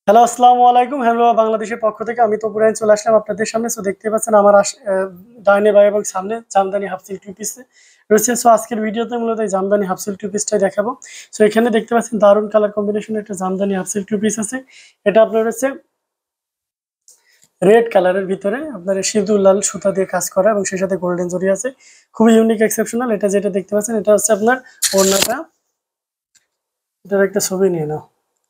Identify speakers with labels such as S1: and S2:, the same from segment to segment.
S1: Hello, আসসালামু আলাইকুম। Hello, বাংলাদেশের পক্ষ থেকে আমি তপুর আইন চলে আসলাম আপনাদের সামনে। সো দেখতে পাচ্ছেন আমার ডাইনে বাই এবং সামনে jamdani half silk two piece রয়েছে। সো আজকের ভিডিওতে মূলত এই জামদানি হাফ সিল্ক টু পিসটাই দেখাবো। সো এখানে দেখতে পাচ্ছেন দারুণ কালার কম্বিনেশনের একটা jamdani half silk two piece আছে। এটা আপনার হচ্ছে রেড কালারের ভিতরে আপনার সিঁদুর লাল সুতা দিয়ে কাজ করা এবং সেই সাথে গোল্ডেন জরি আছে। খুবই ইউনিক এক্সেপশনাল। এটা যেটা দেখতে পাচ্ছেন এটা হচ্ছে আপনার ওড়নাটা। এটার একটা ছবি নিয়ে নাও।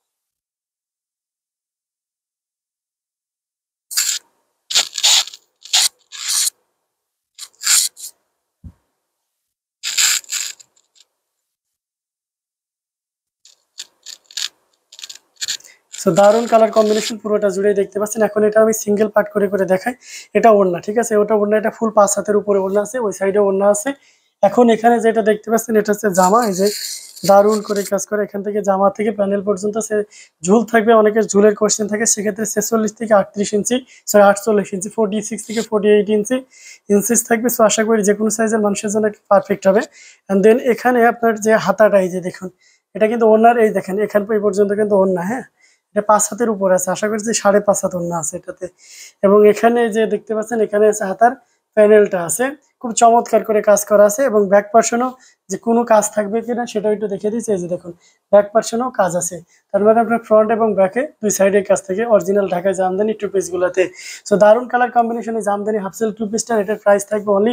S1: সো দারুণ কালার কম্বিনেশন পুরোটা জুড়েই দেখতে পাচ্ছেন। এখন এটা আমি সিঙ্গেল পার্ট করে করে দেখাই। এটা ওড়না, ঠিক আছে? ওটা ওড়না, এটা ফুল 5 হাতের উপরে ওড়না আছে, ওই সাইডে ওড়না আছে। এখন এখানে যেটা দেখতে পাচ্ছেন এটা হচ্ছে জামা। এই যে দারুণ করে কাজ করে, এখান থেকে জামা থেকে প্যানেল পর্যন্ত ঝুল থাকবে। অনেকের ঝুলের কোশ্চেন থাকে, সেক্ষেত্রে 46 থেকে 38 ইঞ্চি, সরি 48 ইঞ্চি, 46 থেকে 48 ইঞ্চি ইঞ্চিস থাকবে। সো আশা করি যে কোনো সাইজের মানুষের জন্য পারফেক্ট হবে। অ্যান্ড দেন এখানে আপনার যে হাতাটা, এই যে দেখুন, এটা কিন্তু ওড়নার, এই দেখেন এখান পর্যন্ত কিন্তু ওড়না, হ্যাঁ। এটা 5 হাতের উপরে আছে, আশা করছি 5.5 হাত ওড়না আছে এটাতে। এবং এখানে যে দেখতে পাচ্ছেন এখানে আছে হাতার প্যানেলটা আছে, খুব চমৎকার করে কাজ করা আছে। এবং ব্যাক পার্সনও যে কোনো কাজ থাকবে কিনা সেটাও একটু দেখে দিচ্ছি। এই যে দেখুন, ব্যাক পার্সনও কাজ আছে। তার মানে আপনার ফ্রন্ট এবং ব্যাকে দুই সাইডের কাছ থেকে অরিজিনাল ঢাকায় জামদানি টু পিস গুলাতে। সো দারুণ কালার কম্বিনেশনে জামদানি হাফ সিল্ক টু পিসটা, এটার প্রাইস থাকবে অনলি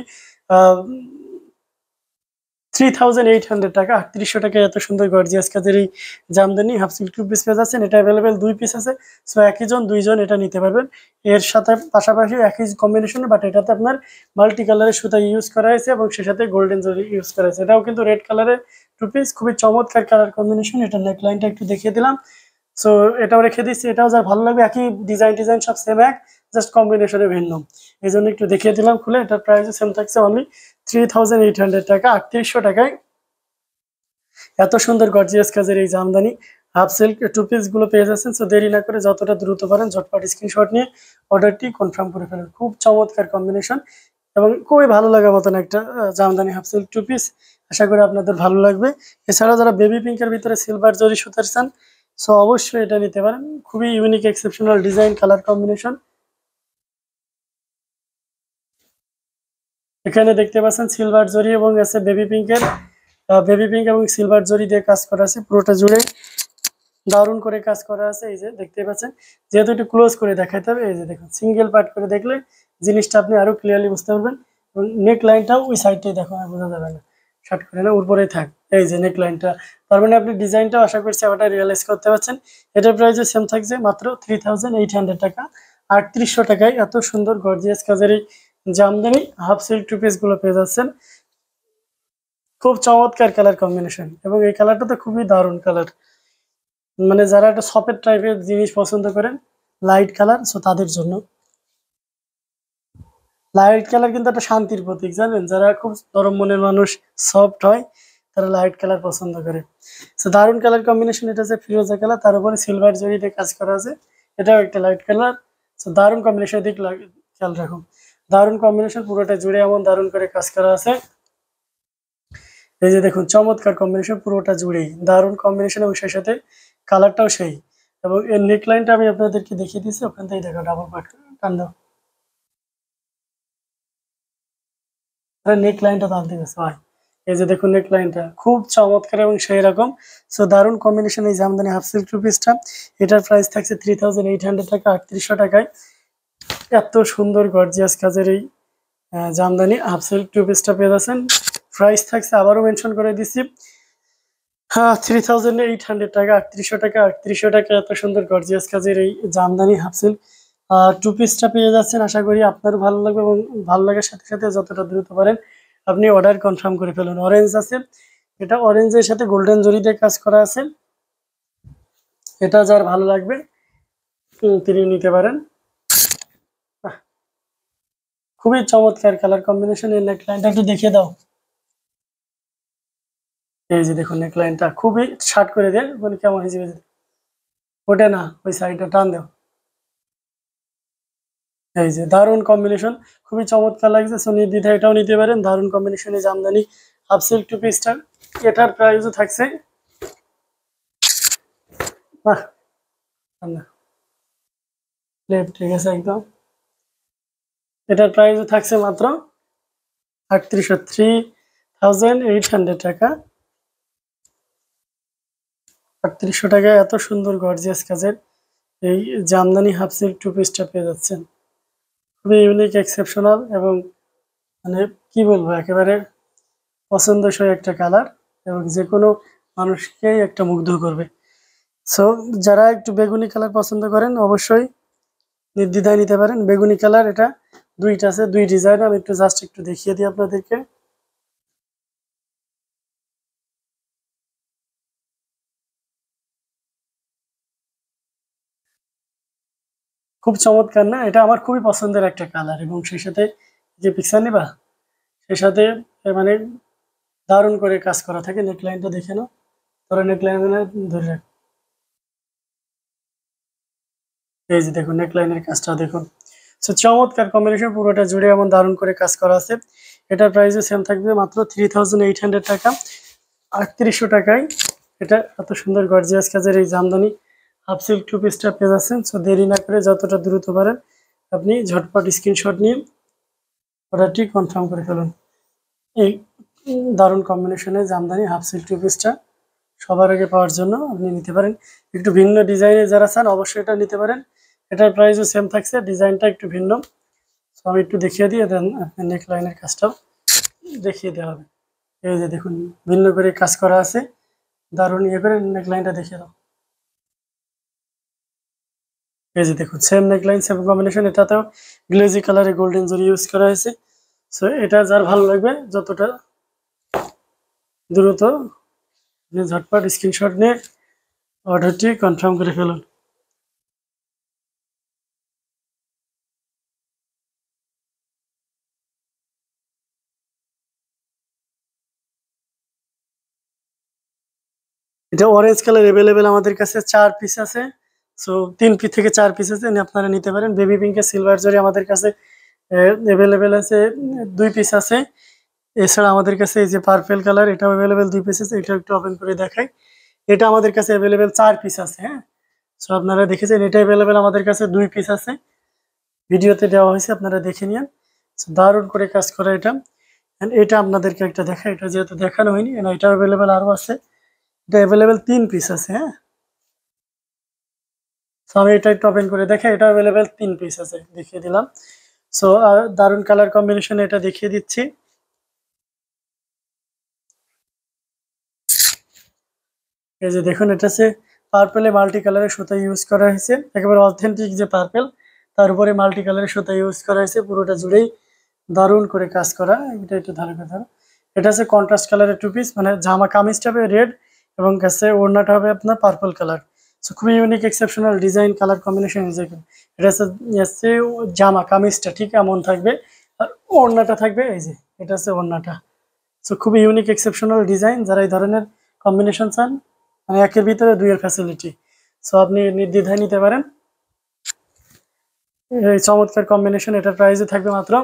S1: 3800 টাকা। 3800 টাকায় এত সুন্দর গর্জিয়াস কাজের এই jamdani half silk two piece পেয়ে যাচ্ছেন। এটা অ্যাভেলেবেল 2 পিস আছে। সো একই জন দুইজন এটা নিতে পারবেন। এর সাথে পাশাপাশি একই কম্বিনেশনে, বাট এটাতে আপনার মাল্টি কালারের সুতা ইউজ করা হয়েছে এবং সে সাথে গোল্ডেন জরি ইউজ করা হয়েছে। এটাও কিন্তু রেড কালারের টু পিস, খুবই চমৎকার কালার কম্বিনেশন। এটা নেকলাইনটা একটু দেখিয়ে দিলাম। সো এটাও রেখে দিচ্ছি, এটাও যার ভালো লাগবে। একই ডিজাইন সব সেম এক, জাস্ট কম্বিনেশনে ভিন্ন। এই জন্য একটু দেখিয়ে দিলাম খুলে। এটার প্রাইস সেম থাকছে অনলি 3800 টাকা। 3800 টাকায় এত সুন্দর গর্জিয়াস কাজের এই jamdani half silk two piece গুলো পেয়ে যাচ্ছেন। সো দেরি না করে যতটা দ্রুত পারেন ঝটপট স্ক্রিনশট নিয়ে অর্ডারটি কনফার্ম করে ফেলুন। খুব চমৎকার কম্বিনেশন এবং খুবই ভালো লাগার মতন একটা jamdani half silk two piece. আশা করি আপনাদের ভালো লাগবে। এছাড়া যারা বেবি পিঙ্কের ভিতরে সিলভার জরি সুতার চান, সো অবশ্যই এটা নিতে পারেন। খুবই unique exceptional design, colour combination. এখানে দেখতে পাচ্ছেন সিলভার জরি এবং আছে বেবি পিঙ্ক এবং সিলভার জরি দিয়ে কাজ করা আছে পুরোটা জুড়ে। দারুণ করে কাজ করা আছে। এই যে দেখতে পাচ্ছেন, যেহেতু একটু ক্লোজ করে দেখাতে হবে, এই যে দেখুন সিঙ্গেল পার্ট করে দেখলে জিনিসটা আপনি আরো ক্লিয়ারলি বুঝতে পারবেন। এবং নেক লাইনটাও ওই সাইডটাই দেখো, আর বোঝা যাবে না, শর্ট করে না, উপরেই থাক। এই যে নেক লাইনটা, তার মানে আপনি ডিজাইনটাও আশা করছি ওটা রিয়েলাইজ করতে পারছেন। এটার প্রাইস সেম থাকছে মাত্র 3800 টাকা। 3800 টাকায় এত সুন্দর গর্জিয়াস কাজের এই jamdani half silk two piece গুলো পেয়ে যাচ্ছেন। খুব চমৎকার কালার কম্বিনেশন এবং এই কালারটা তো খুবই দারুণ কালার। মানে যারা একটা সফেট টাইপের জিনিস পছন্দ করেন, লাইট কালার, সো তাদের জন্য লাইট কালার কিন্তু একটা শান্তির প্রতীক, জানেন? যারা খুব নরম মনের মানুষ, সফট হয়, তারা লাইট কালার পছন্দ করে। সো দারুণ কালার কম্বিনেশন। এটা হচ্ছে ফিরোজা কালার, তার উপরে সিলভার জরিতে কাজ করা আছে। এটাও একটা লাইট কালার। সো দারুণ কম্বিনেশন, দিক খেয়াল রাখুন। দারুণ কম্বিনেশন, পুরোটা জুড়ে এমন দারুণ করে কাজ করা আছে। এই যে দেখুন, চমৎকার কম্বিনেশন, পুরোটা জুড়েই দারুণ কম্বিনেশন এবং সেই সাথে কালারটাও সেই। এবং এর নেক লাইনটা আমি আপনাদেরকে দেখিয়ে দিচ্ছি, ওখান থেকে দেখো, ডাবল পার্ট টান দাও, নেক লাইনটা টানতে গেছে ভাই। এই যে দেখুন নেক লাইনটা খুব চমৎকার এবং সেই রকম। সো দারুণ কম্বিনেশন এই জামদানি হাফ সিল্ক টু পিসটা। এটার প্রাইস থাকছে 3800 টাকা। 3800 টাকায় এত সুন্দর গর্জিয়াস কাজের এই জামদানি হাফ সিল্ক টু পিসটা পেয়ে যাচ্ছেন। প্রাইস থাকছে, আবারও মেনশন করে দিচ্ছি, হ্যাঁ, 3800 টাকা। 3800 টাকা। 3800 টাকা এত সুন্দর গর্জিয়াস কাজের এই জামদানি হাফ সিল্ক টু পিসটা পেয়ে যাচ্ছেন। আশা করি আপনারও ভালো লাগবে এবং ভালো লাগার সাথে সাথে যতটা দ্রুত পারেন আপনি অর্ডার কনফার্ম করে ফেলুন। অরেঞ্জ আছে, এটা অরেঞ্জের সাথে গোল্ডেন জরিতে কাজ করা আছে। এটা যার ভালো লাগবে তিনি নিতে পারেন। আহ, খুবই চমৎকার কালার কম্বিনেশন। এর নেকলাইনটা একটু দেখিয়ে দাও। এই যে দেখুন নেকলাইনটা খুবই শার্ট করে দেন, বলি কেমন হিসেবে ওঠে না, ওই সাইডটা টান দাও। এই যে দারুণ কম্বিনেশন, খুবই চমৎকার লাগছে। সো নির্দ্বিধায় এটাও নিতে পারেন। দারুণ কম্বিনেশনে জামদানি হাফ সিল্ক টু পিসটা, এটার প্রাইসও থাকছে, বাহ, না, ঠিক আছে একদম। এটার প্রাইস থাকছে মাত্র 3800 টাকা। 3800 টাকায় এত সুন্দর গর্জিয়াস কাজের এই জামদানি হাফ সিল্ক টু পিসটা পেয়ে যাচ্ছেন। খুবই ইউনিক, এক্সেপশনাল এবং মানে কি বলবো, একেবারে পছন্দসই একটা কালার এবং যে কোনো মানুষকেই একটা মুগ্ধ করবে। সো যারা একটু বেগুনি কালার পছন্দ করেন অবশ্যই নির্দ্বিধায় নিতে পারেন। বেগুনি কালার এটা দুইটা আছে, দুই ডিজাইন। আমি একটু জাস্ট একটু দেখিয়ে দিই আপনাদেরকে। খুব চমৎকার না? এটা আমার খুবই পছন্দের একটা কালার এবং সেই সাথে যে পিকচার নিবা সেই সাথে মানে দারুণ করে কাজ করা থাকে। নেকলাইনটা দেখে নাও, ধরো নেকলাইন ধরে রাখ। এই যে দেখুন নেকলাইনের কাজটা দেখুন। সো চমৎকার কম্বিনেশন, পুরোটা জুড়ে এমন দারুণ করে কাজ করা আছে। এটার প্রাইসও সেম থাকবে মাত্র 3800 টাকা। 3800 টাকায় এটা এত সুন্দর গর্জিয়াস কাজের এই জামদানি হাফ সিল্ক টু পিসটা পেয়ে যাচ্ছেন। সো দেরি না করে যতটা দ্রুত পারেন আপনি ঝটপট স্ক্রিনশট নিয়ে অর্ডারটি কনফার্ম করে ফেলুন। এই দারুণ কম্বিনেশনে জামদানি হাফ সিল্ক টু পিসটা সবার আগে পাওয়ার জন্য আপনি নিতে পারেন। একটু ভিন্ন ডিজাইনে যারা চান অবশ্যই এটা নিতে পারেন। এটার প্রাইসও সেম থাকছে, ডিজাইনটা একটু ভিন্ন। তো আমি একটু দেখিয়ে দিই, দেন আপনার নেক লাইনের কাজটাও দেখিয়ে দেওয়া হবে। এই যে দেখুন ভিন্ন করে কাজ করা আছে, দারুণ ইয়ে করে নেক লাইনটা দেখিয়ে দাও। এই যে দেখুন same neckline, same combination. এটাতেও গ্লেজি কালারে গোল্ডেন জরি ইউজ করা হয়েছে। সো এটা যার ভালো লাগবে যতটা দ্রুত আপনি ঝটপট স্ক্রিনশট নিয়ে অর্ডারটি কনফার্ম করে ফেলুন। এটা অরেঞ্জ কালার অ্যাভেলেবেল আমাদের কাছে 4 পিস আছে। সো 3 পিস থেকে 4 পিস আছে, আপনারা নিতে পারেন। বেবি পিঙ্কের সিলভার জরি আমাদের কাছে অ্যাভেলেবেল আছে 2 পিস আছে। এছাড়া আমাদের কাছে এই যে পার্পল কালার, এটাও অ্যাভেলেবেল 2 পিস আছে। এটা একটু ওপেন করে দেখাই। এটা আমাদের কাছে অ্যাভেলেবেল 4 পিস আছে, হ্যাঁ। সো আপনারা দেখেছেন এটা অ্যাভেলেবেল আমাদের কাছে 2 পিস আছে, ভিডিওতে দেওয়া হয়েছে, আপনারা দেখে নিন। দারুণ করে কাজ করা এটা। And এটা আপনাদেরকে একটা দেখা, এটা যেহেতু দেখানো হয়নি, এটা অ্যাভেলেবেল আরও আছে। এটা অ্যাভেলেবেল 3 পিস আছে, হ্যাঁ। সো আমি এটা একটু ওপেন করে দেখে, এটা অ্যাভেলেবেল 3 পিস আছে, দেখিয়ে দিলাম। সো দারুণ কালার কম্বিনেশন এটা দেখিয়ে দিচ্ছি। এই যে দেখুন এটা হচ্ছে পার্পেলে মাল্টি কালারের সুতা ইউজ করা হয়েছে, একেবারে অথেন্টিক যে পার্পেল তার উপরে মাল্টি কালারের সুতা ইউজ করা হয়েছে, পুরোটা জুড়েই দারুণ করে কাজ করা। এটা একটু ধারে কথা, এটা হচ্ছে কন্ট্রাস্ট কালারের টু পিস, মানে জামা কামিজটা হবে রেড এবং কাছে ওড়নাটা হবে আপনার পার্পল কালার। সো খুবই unique, exceptional design, colour combination. এটা হচ্ছে জামা কামিজটা ঠিক এমন থাকবে আর ওড়নাটা থাকবে এই যে, এটা হচ্ছে ওড়নাটা। সো খুবই ইউনিক, এক্সেপশনাল ডিজাইন। যারা এই ধরনের কম্বিনেশন চান, মানে একের ভিতরে দুইয়ের ফ্যাসিলিটি, সো আপনি নির্দ্বিধায় নিতে পারেন এই চমৎকার কম্বিনেশন। এটার প্রাইসে থাকবে মাত্র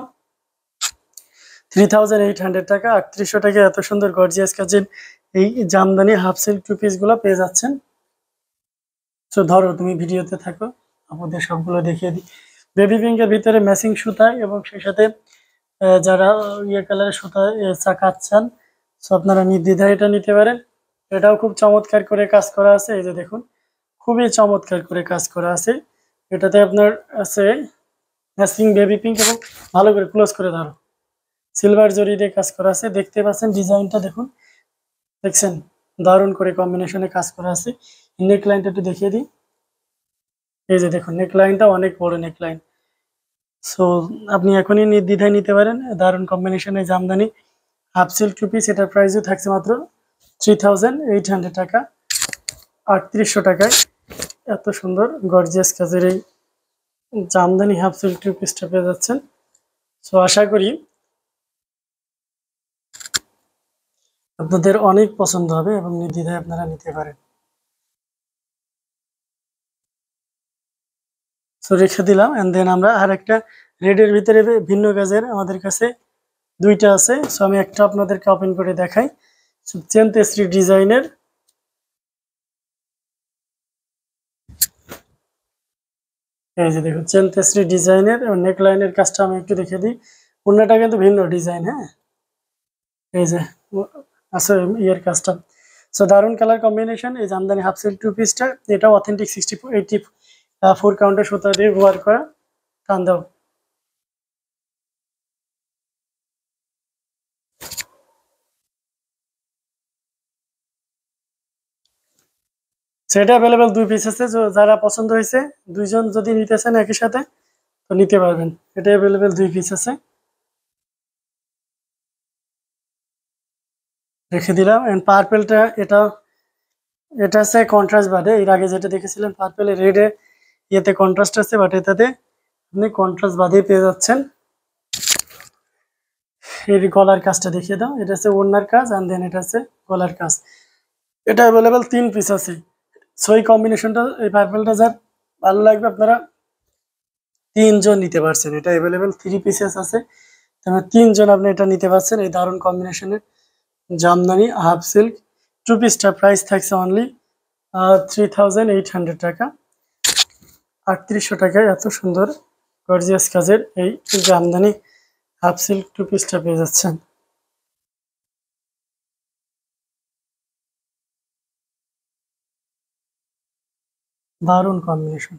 S1: 3800 টাকা। 3800 টাকা এত সুন্দর গর্জিয়াস কাজের এই jamdani half silk two piece গুলো পেয়ে যাচ্ছেন। তো ধরো তুমি ভিডিওতে থাকো, আমাদের সবগুলো দেখিয়ে দিই। বেবি পিঙ্কের ভিতরে ম্যাচিং সুতা এবং সেই সাথে যারা ইয়ে কালারের সুতা চাকাচ্ছেন, সো আপনারা নির্দ্বিধায় এটা নিতে পারেন। এটাও খুব চমৎকার করে কাজ করা আছে, এই যে দেখুন খুবই চমৎকার করে কাজ করা আছে। এটাতে আপনার আছে ম্যাচিং বেবি পিঙ্ক এবং ভালো করে ক্লোজ করে ধরো সিলভার জরি দিয়ে কাজ করা আছে। দেখতে পাচ্ছেন ডিজাইনটা দেখুন, দেখছেন দারুণ করে কম্বিনেশনে কাজ করা আছে। নেক লাইনটা একটু দেখিয়ে দিই। এই যে দেখুন নেক লাইনটা অনেক বড় নেক লাইন। সো আপনি এখনই নির্দ্বিধায় নিতে পারেন দারুণ কম্বিনেশনে jamdani half silk two piece. এটার প্রাইসও থাকছে মাত্র 3800 টাকা। 3800 টাকায় এত সুন্দর গর্জিয়াস কাজের এই জামদানি হাফ সিল্ক টু পিসটা পেয়ে যাচ্ছেন। সো আশা করি আপনাদের অনেক পছন্দ হবে এবং নির্দ্বিধায় আপনারা নিতে পারেন। সো রেখে দিলাম। এন্ড দেন আমরা আর একটা রেডের ভিতরে ভিন্ন কাজের আমাদের কাছে দুইটা আছে। সো আমি একটা আপনাদেরকে ওপেন করে দেখাই। চেনতেশ্রী ডিজাইনের এই যে দেখুন চেনতেসরি ডিজাইনের নেক লাইনের কাজটা আমি একটু দেখে দিই। অন্যটা কিন্তু ভিন্ন ডিজাইন, হ্যাঁ। এই যে আছে ইয়ের কাজটা। সো দারুন কালার কম্বিনেশন। এই জামদানি হাফ সিল্ক টু পিসটা, এটা অথেন্টিক 84 কাউন্টের সুতা দিয়ে ওয়ার করা। টান দাও। সেটা অ্যাভেলেবেল 2 পিস আছে। যারা পছন্দ হয়েছে, দুইজন যদি নিতে চান একই সাথে তো নিতে পারবেন। এটা অ্যাভেলেবেল 2 পিস আছে, রেখে দিলাম। এন্ড পার্পেলটা, এটা আছে কন্ট্রাস্ট বাদে। এর আগে যেটা দেখেছিলেন পার্পেল রেডে ইয়েতে কন্ট্রাস্ট আছে, বাট এটাতে আপনি কন্ট্রাস্ট বাদেই পেয়ে যাচ্ছেন। এর গলার কাজটা দেখিয়ে দাও। এটা হচ্ছে ওড়নার কাজ, অ্যান্ড দেন এটা হচ্ছে গলার কাজ। এটা অ্যাভেলেবেল 3 পিস আছে। সো এই কম্বিনেশনটা, এই পার্পেলটা যার ভালো লাগবে আপনারা 3 জন নিতে পারছেন। এটা অ্যাভেলেবেল 3 পিসেস আছে, তাহলে 3 জন আপনি এটা নিতে পারছেন। এই দারুণ কম্বিনেশনের জামদানি হাফ সিল্ক 2 পিসটা প্রাইস থাকছে অনলি 3800 টাকা। 3800 টাকায় এত সুন্দর গর্জিয়াস কাজের এই জামদানি হাফ সিল্ক 2 পিসটা পেয়ে যাচ্ছেন। দারুণ কম্বিনেশন।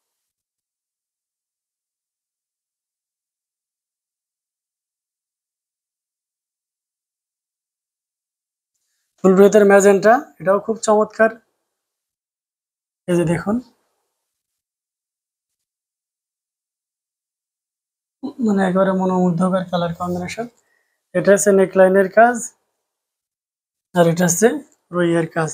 S1: ফুল ব্রেথের ম্যাজেন্টা, এটাও খুব চমৎকার। এই যে দেখুন, মানে একেবারে মনোমুগ্ধকর কালার কম্বিনেশন। এটা হচ্ছে নেকলাইনের কাজ, আর এটা হচ্ছে রুইয়ের কাজ।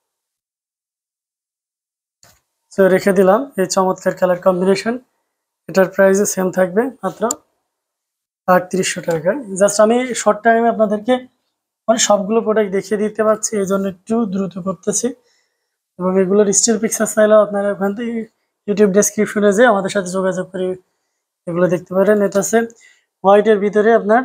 S1: তো রেখে দিলাম এই চমৎকার কালার কম্বিনেশন। এটার প্রাইসও সেম থাকবে মাত্র 3800 টাকায়। জাস্ট আমি শর্ট টাইমে আপনাদেরকে মানে সবগুলো প্রোডাক্ট দেখিয়ে দিতে পারছি, এই জন্য একটু দ্রুত করতেছি। এবং এগুলোর স্টিল পিকচার চাইলেও আপনারা ওখান থেকে ইউটিউব ডেসক্রিপশনে যেয়ে আমাদের সাথে যোগাযোগ করে এগুলো দেখতে পারেন। এটা আছে হোয়াইটের ভিতরে আপনার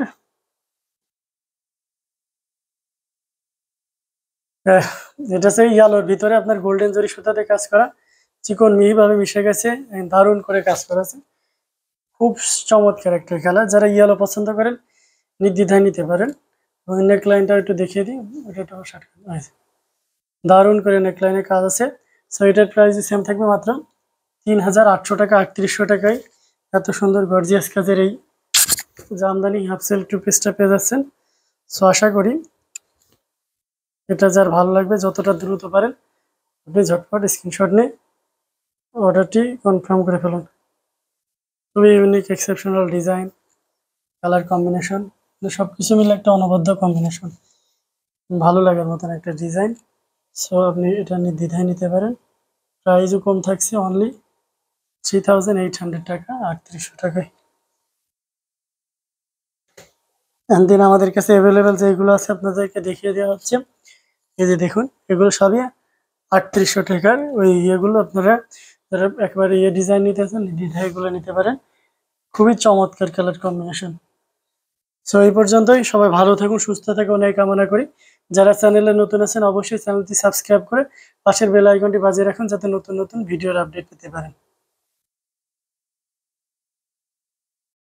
S1: আহ, এটা আছে ইয়ালোর ভিতরে আপনার গোল্ডেন জরি সুতাতে কাজ করা, চিকন মিহিভাবে মিশে গেছে, দারুণ করে কাজ করা আছে। খুব চমৎকার একটা কালার। যারা ইয়েলো পছন্দ করেন নির্দ্বিধায় নিতে পারেন। এবং নেকলাইনটা একটু দেখিয়ে দিই। এটাও দারুণ করে নেকলাইনের কাজ আছে। সো এটার প্রাইস সেম থাকবে মাত্র 3800 টাকা। 3800 টাকায় এত সুন্দর গর্জিয়াস কাজের এই জামদানি হাফ সিল্ক টু পিসটা পেয়ে যাচ্ছেন। সো আশা করি এটা যার ভালো লাগবে যতটা দ্রুত পারেন আপনি ঝটপট স্ক্রিনশট নিয়ে অর্ডারটি কনফার্ম করে ফেলুন। খুবই unique exceptional design, colour combination, সব কিছু মিলে একটা অনবদ্য কম্বিনেশন, ভালো লাগার মতন একটা ডিজাইন। সো আপনি এটা নির্দ্বিধায় নিতে পারেন। প্রাইসও কম থাকছে অনলি 3800 টাকা, 3800 টাকায়। অ্যান্ড দেন আমাদের কাছে অ্যাভেলেবেল যেগুলো আছে আপনাদেরকে দেখিয়ে দেওয়া হচ্ছে। এই যে দেখুন, এগুলো সবই 3800 টাকার। ওই ইয়েগুলো আপনারা যারা একেবারে ইয়ে ডিজাইন নিতে চান নির্দ্বিধায় এগুলো নিতে পারেন। খুবই চমৎকার কালার কম্বিনেশন। সো এই পর্যন্তই। সবাই ভালো থাকুন, সুস্থ থাকুন এই কামনা করি। যারা চ্যানেলে নতুন আছেন অবশ্যই চ্যানেলটি সাবস্ক্রাইব করে পাশের বেল আইকনটি বাজিয়ে রাখুন, যাতে নতুন নতুন ভিডিওর আপডেট পেতে পারেন।